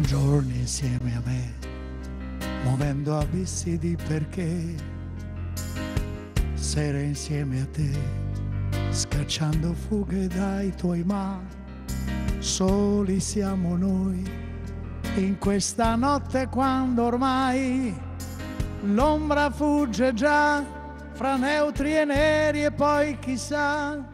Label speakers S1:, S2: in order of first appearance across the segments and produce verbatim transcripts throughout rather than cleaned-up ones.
S1: giorni insieme a me, muovendo abissi di perché, sere insieme a te, scacciando fughe dai tuoi ma. Soli siamo noi in questa notte quando ormai l'ombra fugge già fra neutri e neri e poi chissà.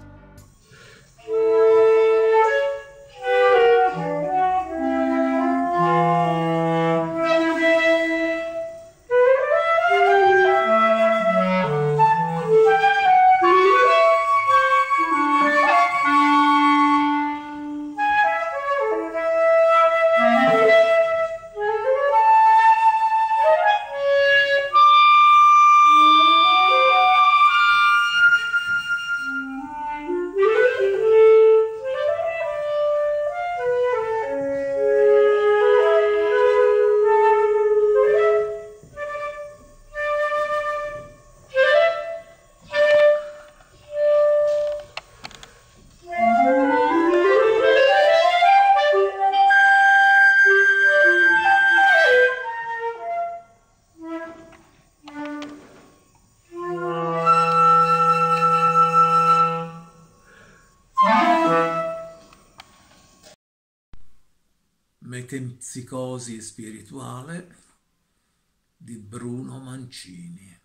S2: Metempsicosi spirituale di Bruno Mancini.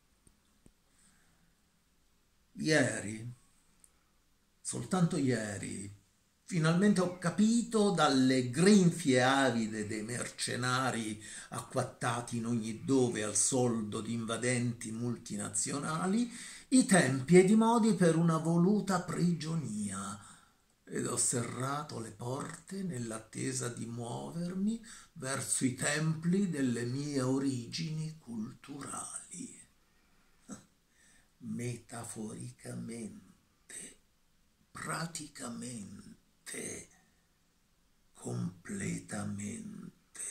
S2: Ieri, soltanto ieri, finalmente ho capito dalle grinfie avide dei mercenari acquattati in ogni dove al soldo di invadenti multinazionali i tempi ed i modi per una voluta prigionia, ed ho serrato le porte nell'attesa di muovermi verso i templi delle mie origini culturali. Metaforicamente, praticamente, completamente.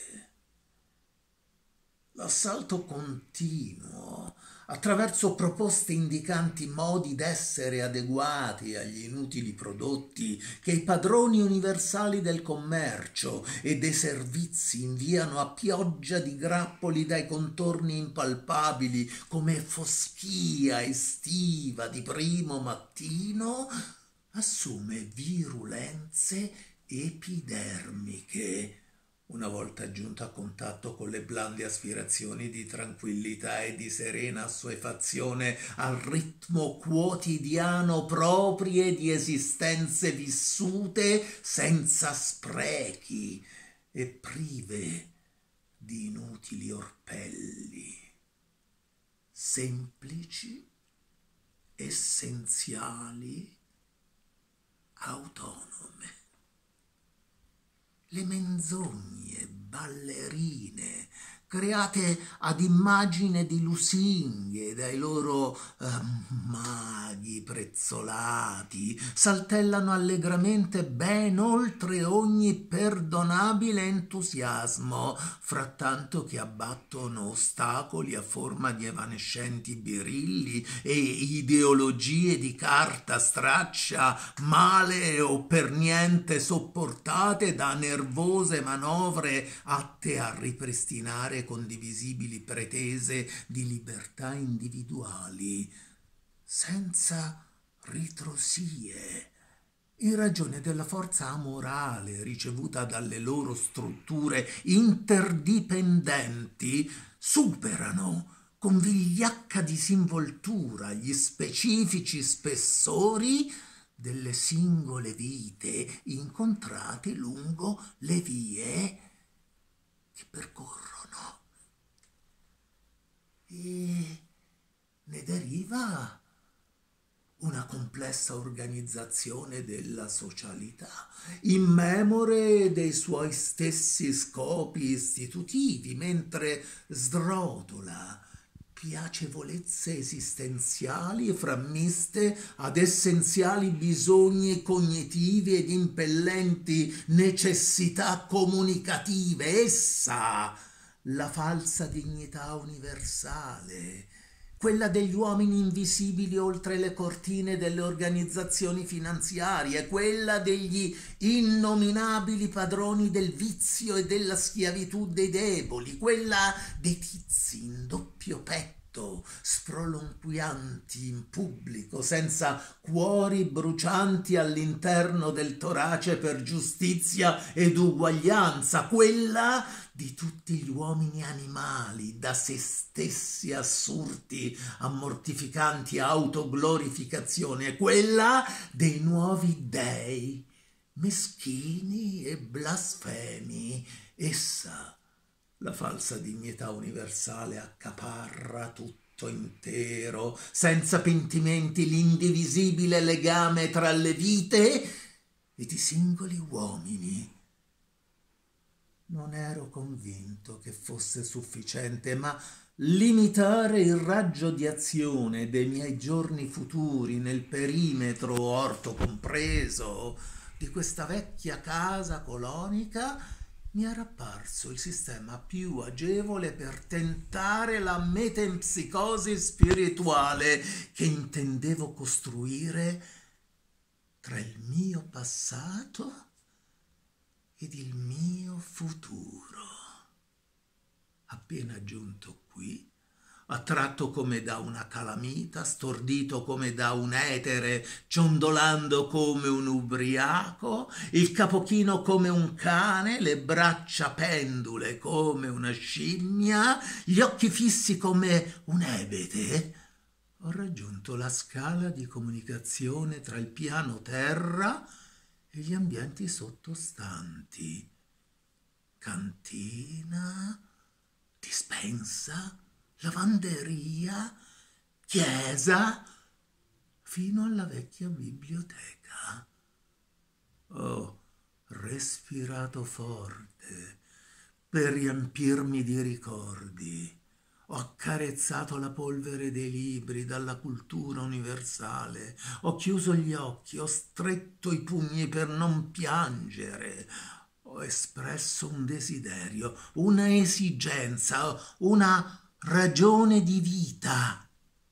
S2: L'assalto continuo, attraverso proposte indicanti modi d'essere adeguati agli inutili prodotti che i padroni universali del commercio e dei servizi inviano a pioggia di grappoli dai contorni impalpabili come foschia estiva di primo mattino, assume virulenze epidermiche una volta giunto a contatto con le blande aspirazioni di tranquillità e di serena assuefazione al ritmo quotidiano proprie di esistenze vissute senza sprechi e prive di inutili orpelli, semplici, essenziali, autonome. Le menzogne ballerine create ad immagine di lusinghe dai loro eh, maghi prezzolati saltellano allegramente ben oltre ogni perdonabile entusiasmo, frattanto che abbattono ostacoli a forma di evanescenti birilli e ideologie di carta straccia male o per niente sopportate da nervose manovre atte a ripristinare condivisibili pretese di libertà individuali, senza ritrosie, in ragione della forza amorale ricevuta dalle loro strutture interdipendenti, superano con vigliacca disinvoltura gli specifici spessori delle singole vite incontrate lungo le vie che percorrono. E ne deriva una complessa organizzazione della socialità, immemore dei suoi stessi scopi istitutivi, mentre srotola piacevolezze esistenziali frammiste ad essenziali bisogni cognitivi ed impellenti necessità comunicative. Essa, la falsa dignità universale, quella degli uomini invisibili oltre le cortine delle organizzazioni finanziarie, quella degli innominabili padroni del vizio e della schiavitù dei deboli, quella dei tizi in doppio petto, sprolunquianti in pubblico, senza cuori brucianti all'interno del torace per giustizia ed uguaglianza, quella di tutti gli uomini animali, da se stessi assurti a mortificanti autoglorificazioni, quella dei nuovi dei, meschini e blasfemi. Essa, la falsa dignità universale, accaparra tutto intero, senza pentimenti, l'indivisibile legame tra le vite ed i singoli uomini. Non ero convinto che fosse sufficiente, ma limitare il raggio di azione dei miei giorni futuri nel perimetro, orto compreso, di questa vecchia casa colonica mi era apparso il sistema più agevole per tentare la metempsicosi spirituale che intendevo costruire tra il mio passato ed il mio futuro. Appena giunto qui, attratto come da una calamita, stordito come da un etere, ciondolando come un ubriaco, il capo chino come un cane, le braccia pendule come una scimmia, gli occhi fissi come un ebete, ho raggiunto la scala di comunicazione tra il piano terra e gli ambienti sottostanti. Cantina, dispensa, lavanderia, chiesa, fino alla vecchia biblioteca. Ho respirato forte per riempirmi di ricordi. Ho accarezzato la polvere dei libri dalla cultura universale. Ho chiuso gli occhi, ho stretto i pugni per non piangere. Ho espresso un desiderio, una esigenza, una ragione di vita: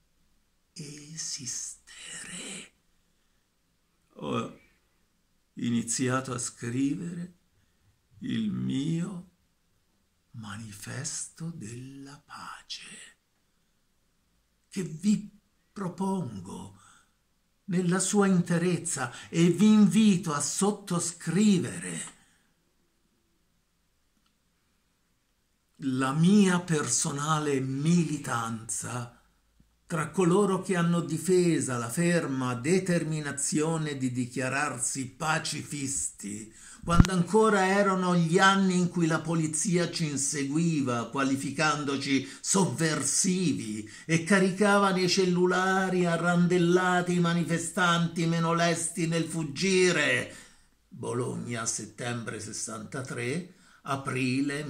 S2: esistere. Ho iniziato a scrivere il mio manifesto della pace, che vi propongo nella sua interezza e vi invito a sottoscrivere. La mia personale militanza tra coloro che hanno difesa la ferma determinazione di dichiararsi pacifisti, quando ancora erano gli anni in cui la polizia ci inseguiva, qualificandoci sovversivi, e caricava nei cellulari arrandellati i manifestanti meno lesti nel fuggire. Bologna, settembre sessantatré, aprile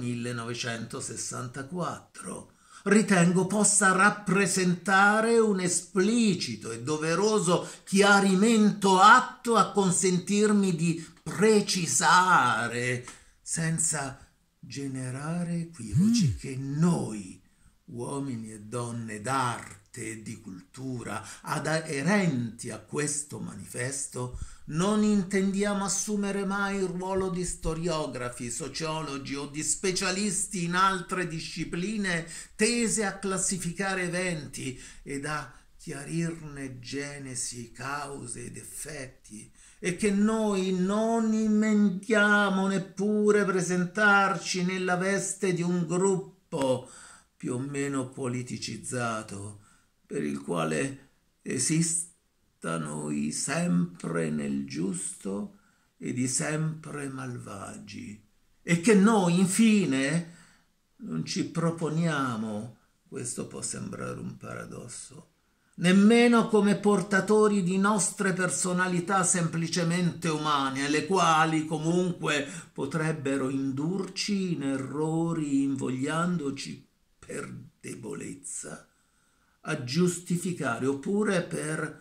S2: millenovecentosessantaquattro. Ritengo possa rappresentare un esplicito e doveroso chiarimento atto a consentirmi di precisare, senza generare equivoci, che noi, uomini e donne d'arte e di cultura, aderenti a questo manifesto, non intendiamo assumere mai il ruolo di storiografi, sociologi o di specialisti in altre discipline tese a classificare eventi ed a chiarirne genesi, cause ed effetti, e che noi non intentiamo neppure presentarci nella veste di un gruppo più o meno politicizzato, per il quale esiste noi sempre nel giusto ed i sempre malvagi, e che noi infine non ci proponiamo, questo può sembrare un paradosso, nemmeno come portatori di nostre personalità semplicemente umane, le quali comunque potrebbero indurci in errori, invogliandoci per debolezza a giustificare, oppure per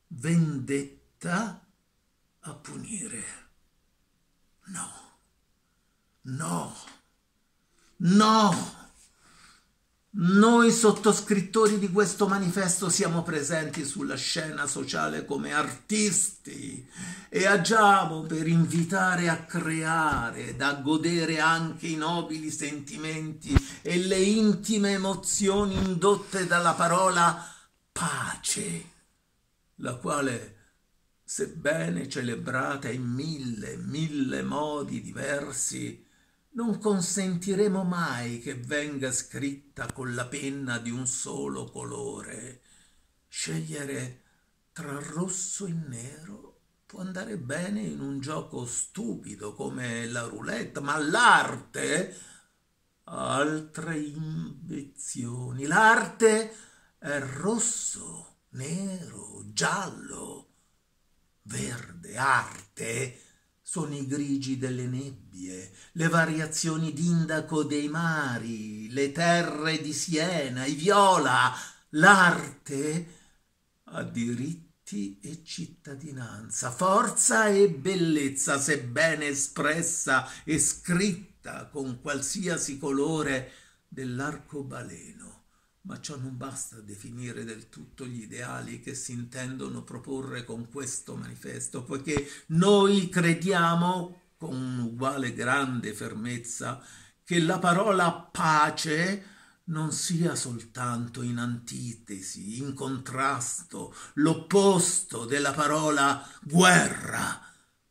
S2: vendetta a punire. No, no, no! Noi sottoscrittori di questo manifesto siamo presenti sulla scena sociale come artisti e agiamo per invitare a creare ed a godere anche i nobili sentimenti e le intime emozioni indotte dalla parola pace, la quale, sebbene celebrata in mille, mille modi diversi, non consentiremo mai che venga scritta con la penna di un solo colore. Scegliere tra rosso e nero può andare bene in un gioco stupido come la roulette, ma l'arte ha altre ambizioni. L'arte è rosso, nero, giallo, verde. Arte sono i grigi delle nebbie, le variazioni d'indaco dei mari, le terre di Siena, i viola. L'arte ha diritti e cittadinanza, forza e bellezza, sebbene espressa e scritta con qualsiasi colore dell'arcobaleno. Ma ciò non basta a definire del tutto gli ideali che si intendono proporre con questo manifesto, poiché noi crediamo con uguale grande fermezza che la parola pace non sia soltanto in antitesi, in contrasto, l'opposto della parola guerra,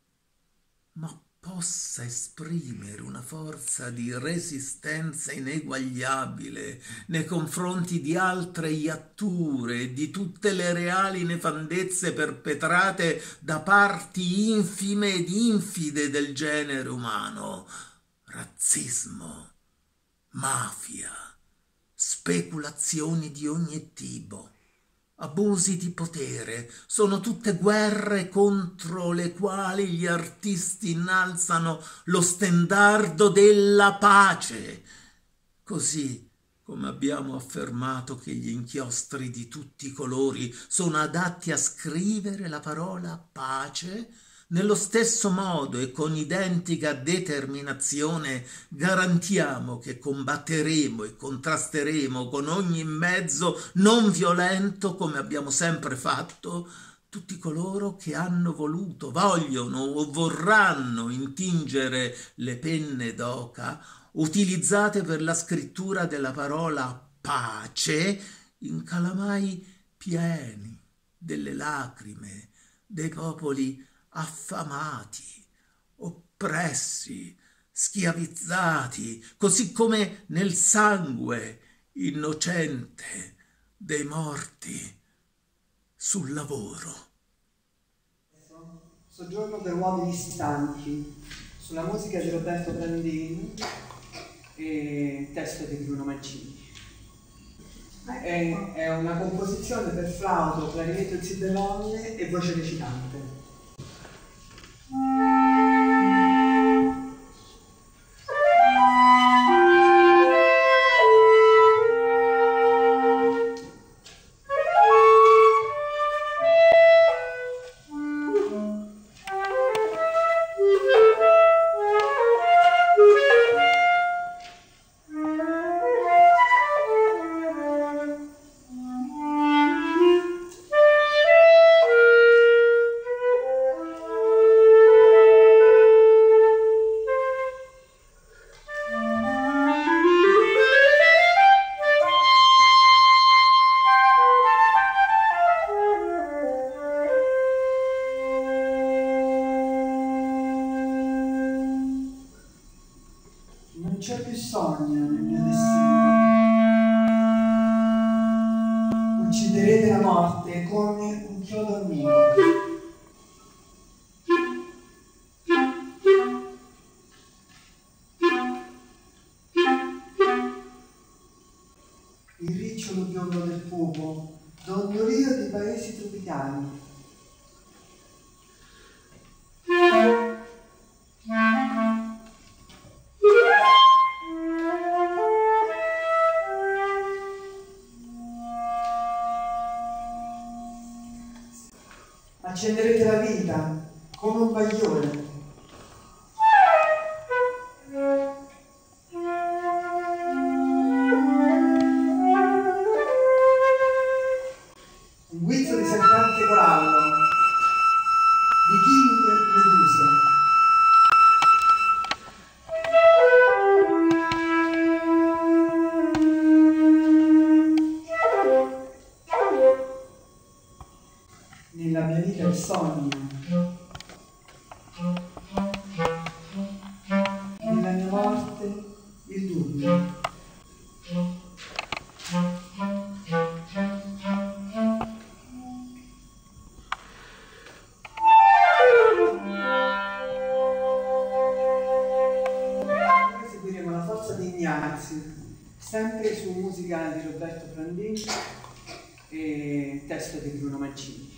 S2: ma possa esprimere una forza di resistenza ineguagliabile nei confronti di altre iatture e di tutte le reali nefandezze perpetrate da parti infime ed infide del genere umano. Razzismo, mafia, speculazioni di ogni tipo, abusi di potere, sono tutte guerre contro le quali gli artisti innalzano lo stendardo della pace. Così come abbiamo affermato che gli inchiostri di tutti i colori sono adatti a scrivere la parola pace, nello stesso modo e con identica determinazione garantiamo che combatteremo e contrasteremo con ogni mezzo non violento, come abbiamo sempre fatto, tutti coloro che hanno voluto, vogliono o vorranno intingere le penne d'oca utilizzate per la scrittura della parola pace in calamai pieni delle lacrime dei popoli affamati, oppressi, schiavizzati, così come nel sangue innocente dei morti sul lavoro.
S3: Soggiorno per uomini stanchi, sulla musica di Roberto Brandini e testo di Bruno Mancini. È, è una composizione per flauto, clarinetto ziberolle e voce recitante. Non c'è più sogno nel mio destino. Ucciderete la morte come un chiodo al muro. Il ricciolo biondo del fuoco, dondolio dei paesi tropicali. Accenderete la vita come un bagliore. chimiche meduse. Nella mia vita il sogno, nella mia morte il dubbio. Seguiremo la forza di Ignazio, sempre su musica di Roberto Prandini e testo di Bruno Mancini.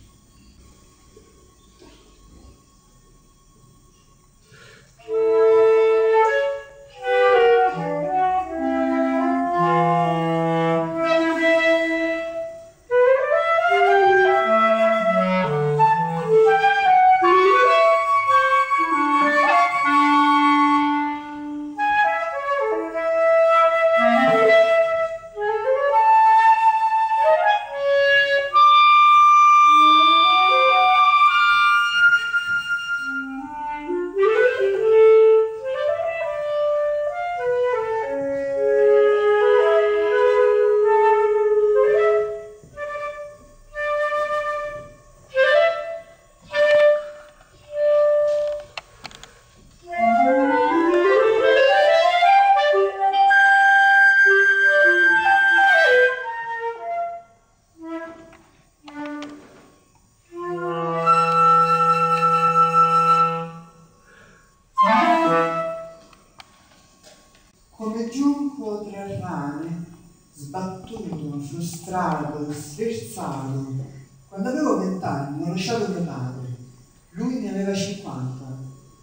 S3: Come giunco tra rane, sbattuto, frustrato, sversato. Quando avevo vent'anni ho lasciato mio padre, lui ne aveva cinquanta.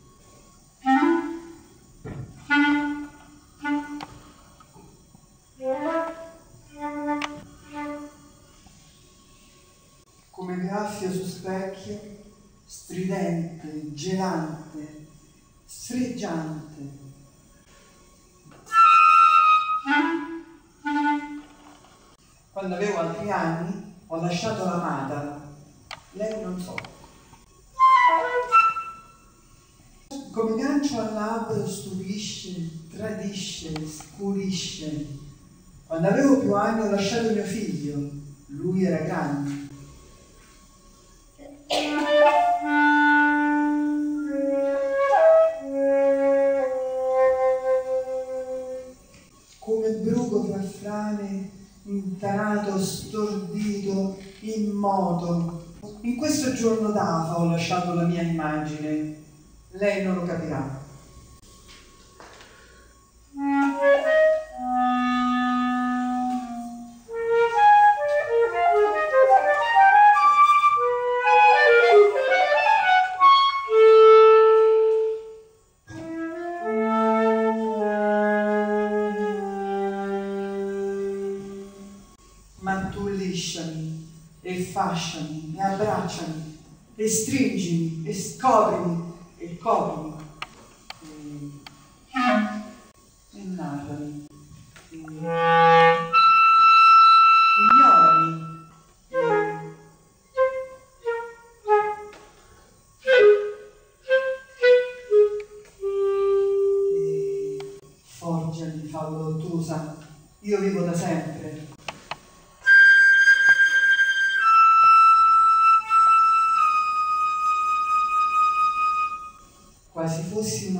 S3: Come graffio su specchio, stridente, gelante, sfregiante. Quando avevo altri anni ho lasciato l'amata, lei non so. Come gancio al labbro stupisce, tradisce, scurisce. Quando avevo più anni ho lasciato mio figlio, lui era grande. Come bruco fra frane, intanato, stordito, immoto. In questo giorno d'afa ho lasciato la mia immagine, lei non lo capirà. Ma tu lisciami e fasciami e abbracciami e stringimi e scoprimi e coprimi e, e narrami e ignorami e, e forgiami favola ottusa, io vivo da sempre. Quasi fossi una